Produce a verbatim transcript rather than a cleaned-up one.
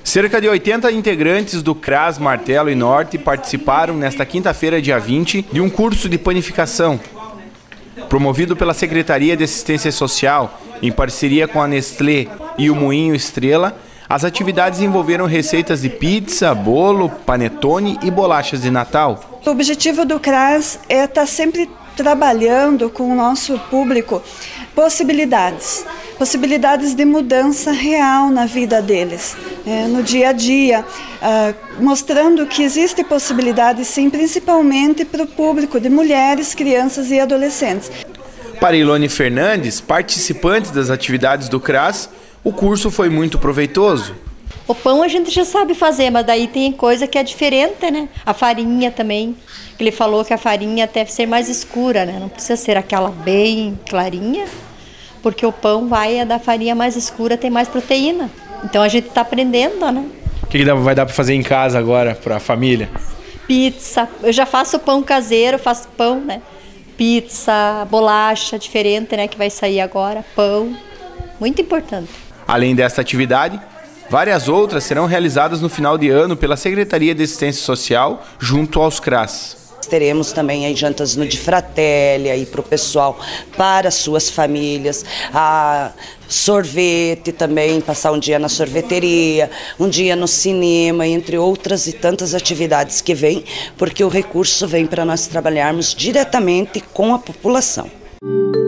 Cerca de oitenta integrantes do CRAS Martelo e Norte participaram nesta quinta-feira, dia vinte, de um curso de panificação. Promovido pela Secretaria de Assistência Social, em parceria com a Nestlé e o Moinho Estrela, as atividades envolveram receitas de pizza, bolo, panetone e bolachas de Natal. O objetivo do CRAS é estar sempre trabalhando com o nosso público possibilidades, possibilidades de mudança real na vida deles, é, no dia a dia, ah, mostrando que existe possibilidade sim, principalmente para o público de mulheres, crianças e adolescentes. Para Ilone Fernandes, participante das atividades do CRAS, o curso foi muito proveitoso. O pão a gente já sabe fazer, mas daí tem coisa que é diferente, né? A farinha também, ele falou que a farinha deve ser mais escura, né? Não precisa ser aquela bem clarinha, porque o pão vai da farinha mais escura, tem mais proteína. Então a gente está aprendendo, né? O que, que vai dar para fazer em casa agora para a família? Pizza, eu já faço pão caseiro, faço pão, né? Pizza, bolacha diferente, né? Que vai sair agora, pão, muito importante. Além desta atividade, várias outras serão realizadas no final de ano pela Secretaria de Assistência Social junto aos CRAS. Teremos também aí jantas no de Fratelli aí para o pessoal, para suas famílias, a sorvete também, passar um dia na sorveteria, um dia no cinema, entre outras e tantas atividades que vêm, porque o recurso vem para nós trabalharmos diretamente com a população.